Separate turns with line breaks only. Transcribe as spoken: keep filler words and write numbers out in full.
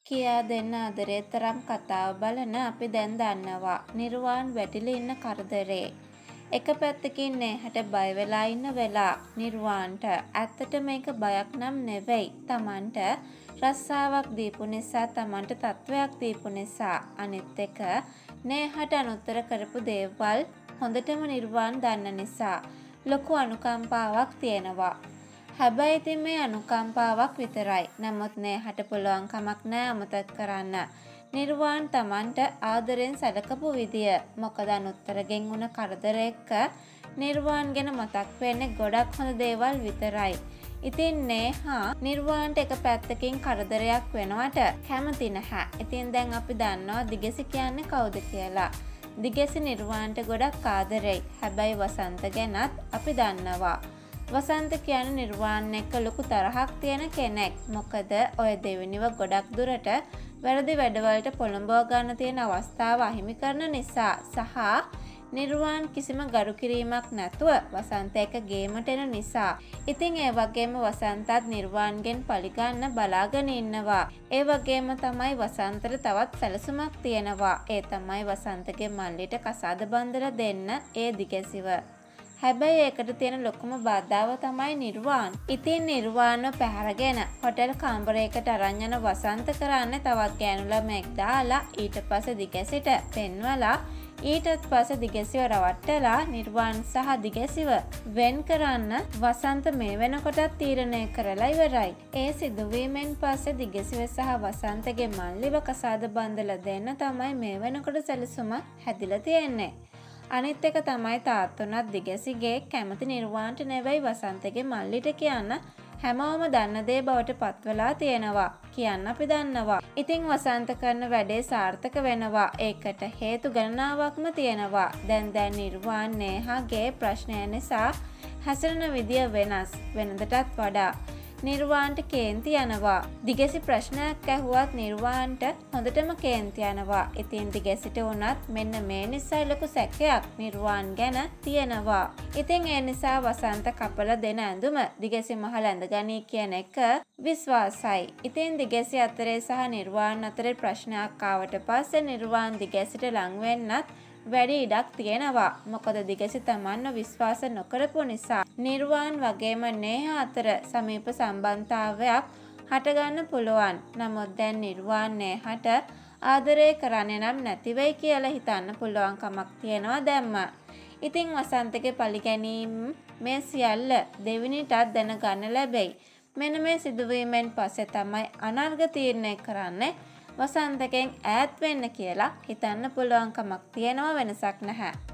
කියා දෙන්න අදරේ තරම් කතාව බලන අපි දැන් දන්නවා නිර්වාන් වැටිලා ඉන්න කරදරේ. එක පැත්තකින් නෑහට බය වෙලා ඉන්න වෙලා නිර්වාන්ට ඇත්තට මේක බයක් නම් නෙවෙයි. Tamanට රස්සාවක් දීපු නිසා Tamanට තත්වයක් දීපු නිසා අනිත් එක නෑහට අනුත්තර කරපු දේවල් හොඳටම නිර්වාන් දන්න නිසා ලොකු අනුකම්පාවක් තියෙනවා. හැබැයි ඉතින් මේ අනුකම්පාවක් විතරයි. නමුත් නෑහට පුළුවන් කමක් නෑ අමතක කරන්න. නිර්වාන් Tamanට ආදරෙන් සැලකපු විදිය. මොකද අනුත්තරගෙන් වුණ කරදර එක්ක නිර්වාන් ගැන මතක් වෙන්නේ ගොඩක් හොඳ දේවල් විතරයි. ඉතින් නේහා නිර්වාන්ට එක පැත්තකින් කරදරයක් වෙනවට කැමති නැහැ. ඉතින් දැන් අපි දන්නවා දිගසි කියන්නේ කවුද කියලා. දිගසි නිර්වාන්ට ගොඩක් ආදරෙයි. හැබැයි වසන්ත ගැනත් අපි දන්නවා. වසන්ත කියන්නේ නිර්වාන් එක්ක ලොකු තරහක් තියෙන කෙනෙක්. මොකද ඔය දෙවෙනිව ගොඩක් දුරට වැරදි වැඩවලට පොළඹව ගන්න තියෙන අවස්ථාව අහිමි කරන නිසා සහ නිර්වාන් කිසිම ගරු කිරීමක් නැතුව වසන්ත එක්ක ගේමට එන නිසා. ඉතින් ඒ වගේම වසන්තත් නිර්වාන්ගෙන් පරිගන්න බලාගෙන ඉන්නවා. ඒ වගේම තමයි වසන්තට තවත් සැලසුමක් තියෙනවා. ඒ තමයි වසන්තගේ මල්ලිට කසාද බඳලා දෙන්න ඒ දිගසිව. හැබැයි ඒකට තියෙන ලොකුම බාධාව තමයි නිර්වාන්. ඉතින් නිර්වාන්ව පැහැරගෙන හොටෙල් කාමරයකට අරන් යන වසන්ත කරන්නේ තවත් ගෑනු ළමෙක් දාලා ඊට පස්සේ දිගසිට පෙන්වලා ඊටත් පස්සේ දිගසිව රවට්ටලා නිර්වාන් සහ දිගසිව වෙන් කරන්න වසන්ත මේ වෙනකොටත් තීරණය කරලා ඉවරයි. ඒ සිදුවීමෙන් පස්සේ දිගසිව සහ වසන්තගේ මල්ලිව කසාද බඳලා දෙන්න තමයි මේ වෙනකොට සැලසුම හැදිලා තියෙන්නේ. අනිත් එක තමයි තාත්තුණත් දිගසිගේ කැමති නිර්වාන්ට නෙවෙයි වසන්තගේ මල්ලිට කියන්න හැමෝම දන්න දේ බවට පත්වලා තියෙනවා. කියන්න අපි දන්නවා. ඉතින් වසන්ත කරන වැඩේ සාර්ථක වෙනවා. ඒකට හේතු ගණනාවක්ම තියෙනවා. දැන් දැන් නිර්වාන් නේහාගේ ප්‍රශ්නය නිසා හැසිරෙන විදිය වෙනස්. වෙනදටත් වඩා නිර්වාන්ට කේන්ති යනවා. දිගසි ප්‍රශ්නයක් ඇහුවත් නිර්වාන්ට හොඳටම කේන්ති යනවා. ඉතින් දිගසිට වුණත් මෙන්න මේ නිසා ලොකු සැකයක් නිර්වාන් ගැන තියෙනවා. ඉතින් ඒ නිසා වසන්ත කපල දෙන ඇඳුම දිගසි මහල ඇඳගනී කියන එක විශ්වාසයි. ඉතින් දිගසි අතරේ සහ නිර්වාන් අතරේ ප්‍රශ්නයක් ආවට පස්සේ නිර්වාන් දිගසිට ලං වෙන්නත් වැඩි ඉඩක් තියෙනවා. මොකද දිගසි Tamanව විශ්වාස නොකරපු නිසා. නිර්වාන් වගේම නේහා අතර සමීප සම්බන්ධතාවයක් හටගන්න පුළුවන්. නමුත් දැන් නිර්වාන් නේහාට ආදරය කරන්නේ නම් නැති වෙයි කියලා හිතන්න පුළුවන් කමක් තියෙනවා දැම්ම. ඉතින් වසන්තගේ පරිගැනීම් මේ සියල්ල දෙවිනිටත් දැනගන්න ලැබෙයි. මෙන්න මේ සිදුවීමෙන් පස්සේ තමයි අනර්ග තීරණය කරන්නේ වසන්තගෙන් ඈත් වෙන්න කියලා හිතන්න පුළුවන් කමක් තියෙනවා වෙනසක් නැහැ.